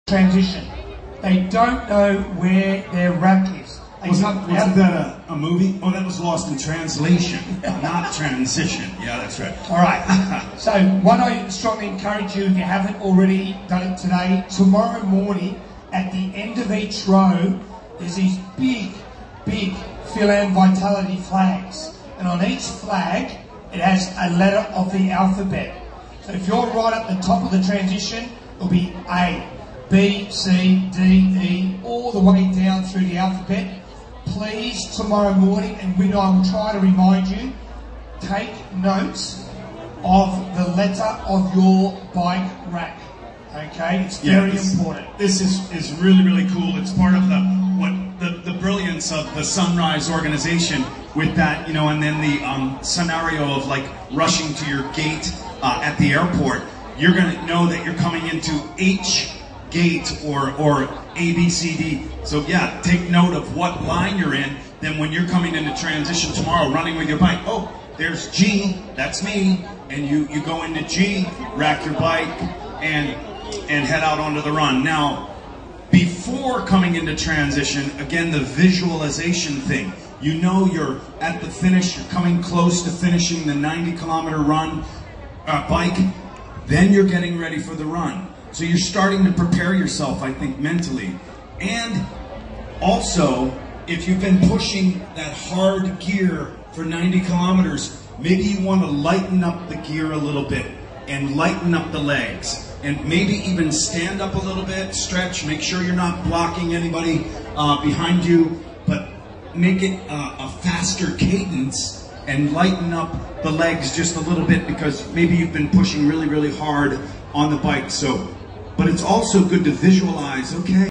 transition. They don't know where their rack is. Wasn't that a movie? Oh, that was Lost in Translation, not Transition. Yeah, that's right. All right. So what I strongly encourage you, if you haven't already done it today, tomorrow morning at the end of each row, there's these big Philan Vitality flags. And on each flag, it has a letter of the alphabet. So if you're right at the top of the transition, it'll be A, B, C, D, E, all the way down through the alphabet. Please, tomorrow morning, and I will try to remind you, take notes of the letter of your bike rack. Okay, it's very important. This is really cool. It's part of the brilliance of the Sunrise organization with that, you know, and then the scenario of like rushing to your gate at the airport. You're going to know that you're coming into H gate or A, B, C, D. So yeah, take note of what line you're in. Then when you're coming into transition tomorrow, running with your bike, oh, there's G, that's me, and you go into G, rack your bike, and head out onto the run. Now, before coming into transition, again, the visualization thing. You know you're at the finish, you're coming close to finishing the 90-kilometer run bike, then you're getting ready for the run. So you're starting to prepare yourself, I think, mentally. And also, if you've been pushing that hard gear for 90 kilometers, maybe you want to lighten up the gear a little bit and lighten up the legs. And maybe even stand up a little bit, stretch, make sure you're not blocking anybody behind you, but make it a faster cadence and lighten up the legs just a little bit because maybe you've been pushing really hard on the bike. So, but it's also good to visualize, okay,